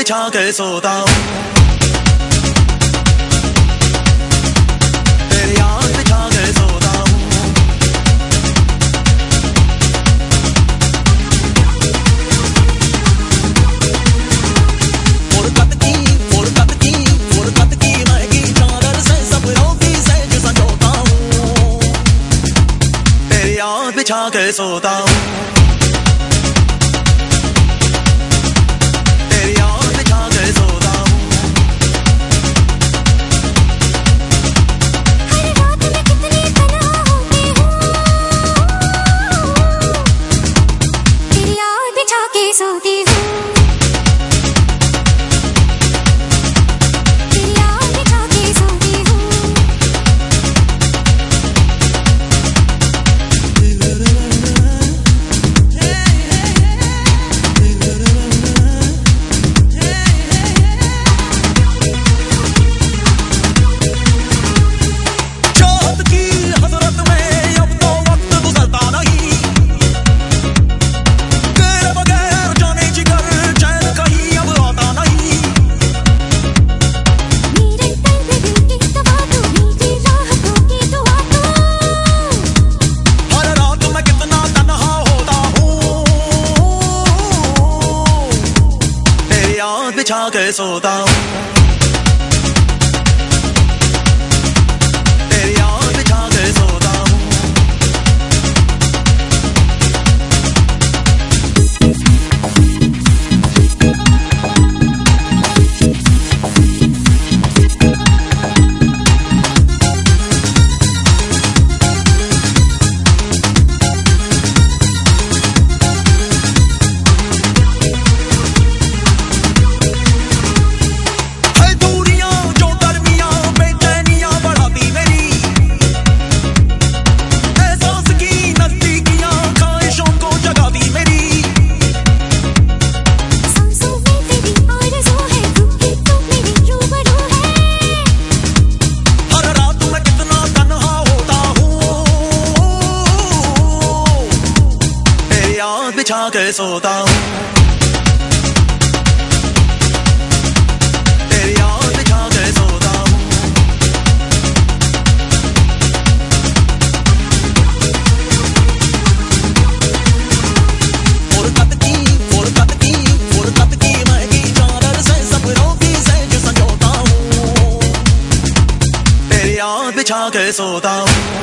बिछा के सोता हूँ, तेरी याद बिछा के सोता हूँ। फुरकत की महंगी चादर से सपनों की सेज संजोता हूँ, तेरी याद बिछा के सोता हूँ। बिछा के सोता हूँ, तेरी याद बिछा के सोता हूँ। बिछा के सोता हूँ, तेरी याद बिछा के सोता हूँ। फुरकत की महंगी चादर से सपनों की सेज संजोता हूँ, तेरी याद बिछा के सोता हूँ।